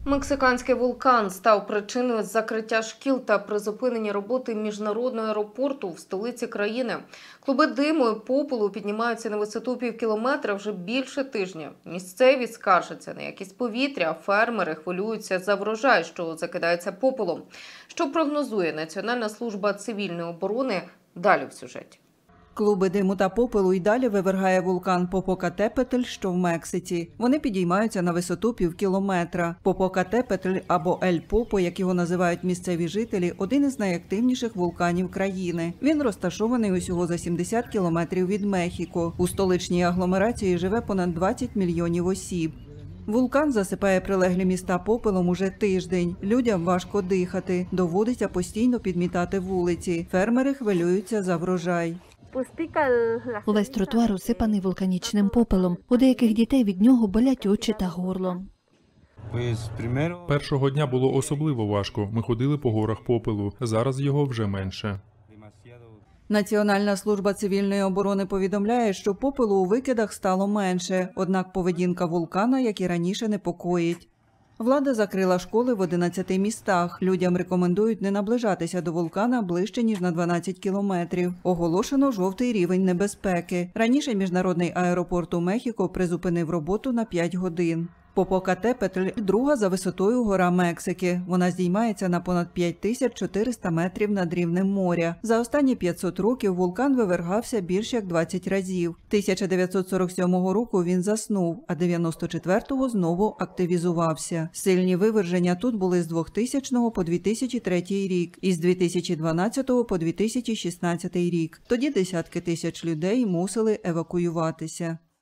Мексиканський вулкан став причиною закриття шкіл та призупинення роботи міжнародного аеропорту в столиці країни. Клуби диму і попелу піднімаються на висоту півкілометра вже більше тижня. Місцеві скаржаться на якість повітря, фермери хвилюються за врожай, що закидається попелом. Що прогнозує Національна служба цивільної оборони? Далі в сюжеті. Клуби диму та попелу й далі вивергає вулкан Попокатепетль, що в Мексиці. Вони підіймаються на висоту півкілометра. Попокатепетль або Ель-Попо, як його називають місцеві жителі, один із найактивніших вулканів країни. Він розташований усього за 70 кілометрів від Мехіко. У столичній агломерації живе понад 20 мільйонів осіб. Вулкан засипає прилеглі міста попелом уже тиждень. Людям важко дихати. Доводиться постійно підмітати вулиці. Фермери хвилюються за врожай. Увесь тротуар усипаний вулканічним попелом. У деяких дітей від нього болять очі та горло. Першого дня було особливо важко. Ми ходили по горах попелу. Зараз його вже менше. Національна служба цивільної оборони повідомляє, що попелу у викидах стало менше, однак поведінка вулкана, як і раніше, непокоїть. Влада закрила школи в 11 містах. Людям рекомендують не наближатися до вулкана ближче, ніж на 12 кілометрів. Оголошено жовтий рівень небезпеки. Раніше міжнародний аеропорт у Мехіко призупинив роботу на 5 годин. Попокатепетль – друга за висотою гора Мексики. Вона здіймається на понад 5400 метрів над рівнем моря. За останні 500 років вулкан вивергався більш як 20 разів. 1947 року він заснув, а 94-го знову активізувався. Сильні виверження тут були з 2000 по 2003 рік і з 2012 по 2016 рік. Тоді десятки тисяч людей мусили евакуюватися.